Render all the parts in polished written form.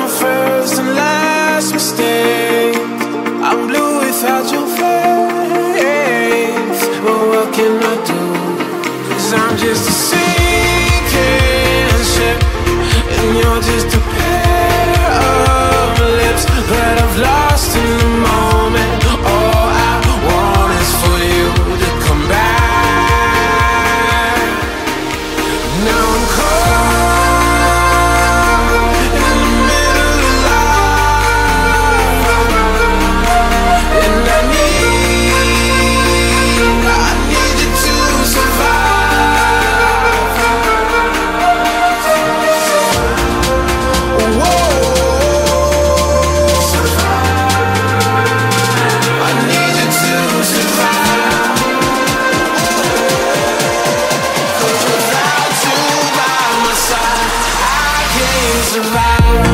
my first and last mistake. I'm blue without your face. But what can I do? 'Cause I'm just a sinking ship, and you're just a pair of lips that I've lost in the moment. All I want is for you to come back. Now I'm caught in the middle of life, and I need you to survive. Whoa, I need you to survive. 'Cause without you by my side, I can't survive.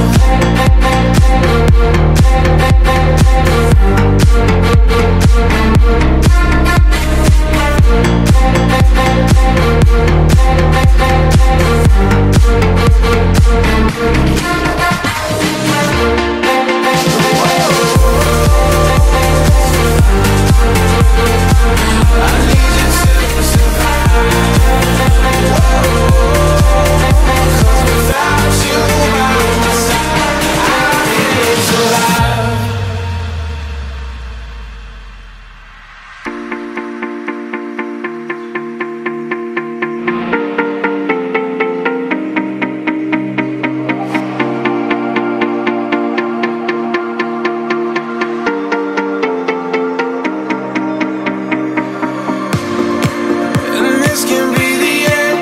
I need you to survive. 'Cause without you by my side, I can't survive. And this can be the end.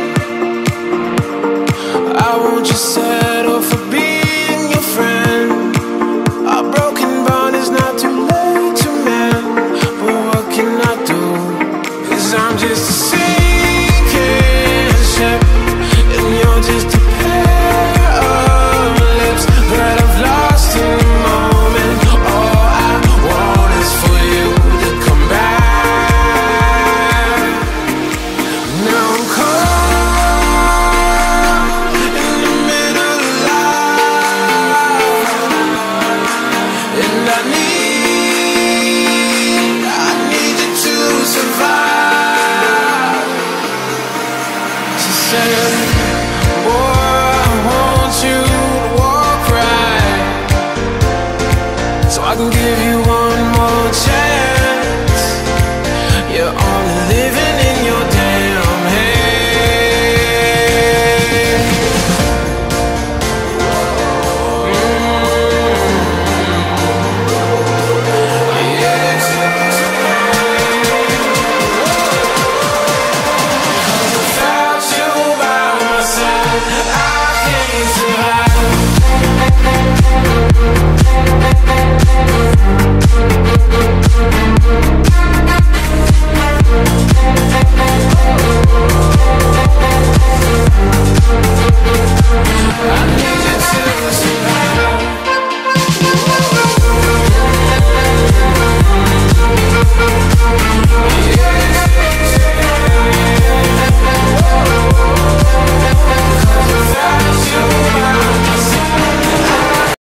I won't just settle for being your friend. Our broken bond is not too late to mend. But what can I do? 'Cause I'm just a sinking ship, and you're just a pair of lips that I've lost in the moment. All I want is for you to come back. Now I'm caught in the middle of life, and I need you to survive. She said, boy, I want you to walk right, so I can give you